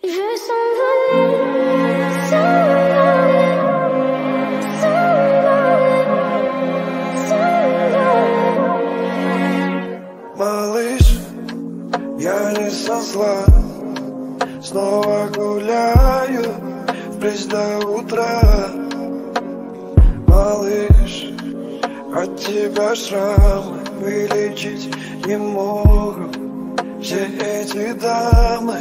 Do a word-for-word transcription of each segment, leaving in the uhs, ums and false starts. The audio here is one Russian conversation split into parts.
Малыш, я не со зла, снова гуляю вплоть до утра. Малыш, от тебя шрамы вылечить не могут все эти дамы.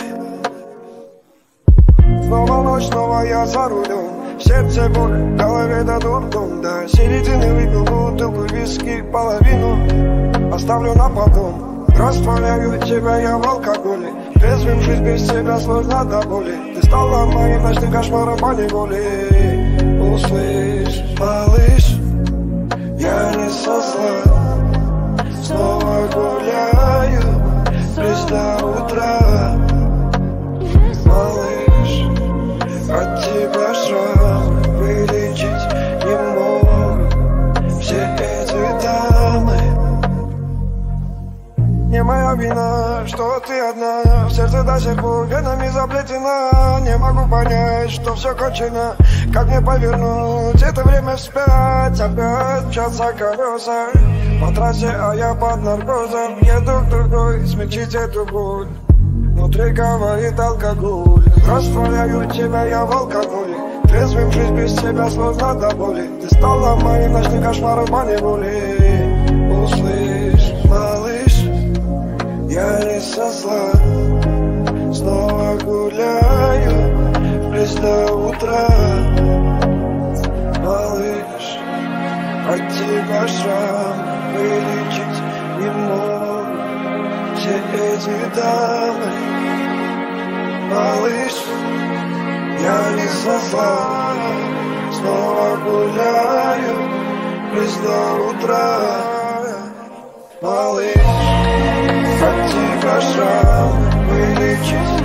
Снова ночь, снова я за рулем, в сердце боль, в голове до дурдом. До середины выпил бутылку виски, половину оставлю на потом. Растворяю тебя я в алкоголе, трезвым жить без тебя сложно до боли. Ты стала моим ночным кошмаром по неволе. Услышь, малыш, я не со зла, снова гуляю вплоть до утра. Малыш, от тебя шрамы вылечить не могут все эти дамы. Не моя вина, что ты одна, в сердце до сих пор венами заплетена. Не могу понять, что все кончено, как мне повернуть это время вспять. Опять мчатся колеса по трассе, а я под наркозом. Еду к другой, смягчить эту боль, внутри говорит алкоголь. Растворяю тебя я в алкоголе, трезвым жить без тебя сложно до боли. Ты стала моим ночным кошмаром по неволе. Услышь, малыш, я не со зла, снова гуляю вплоть до утра. Малыш, от тебя шрам вылечить не могут все эти дамы. Малыш, я не со зла, снова гуляю вплоть до утра. Малыш, от тебя шрам вылечить